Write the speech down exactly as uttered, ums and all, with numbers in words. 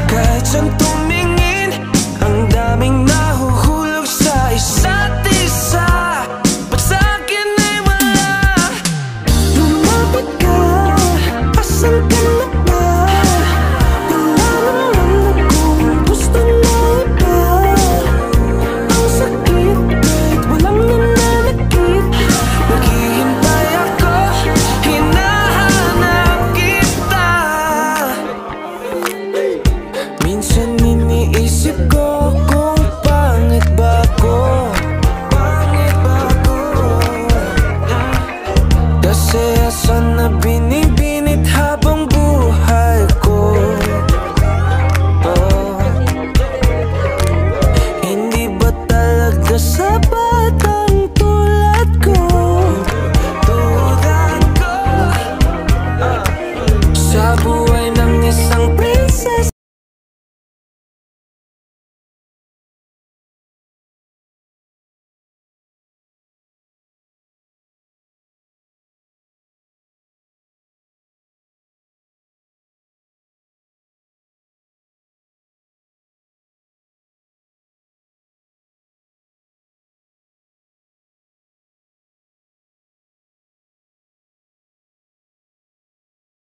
Kahit saan tumingin, ang daming nahuhulog sa isa't isa. Ba't sa'kin ay wala? Lumapit ka, asan ka na ba? Wala naman akong gusto na iba. Ang sakit kahit walang nananakit. Naghihintay ako, hinahanap kita. Minsan iniisip ko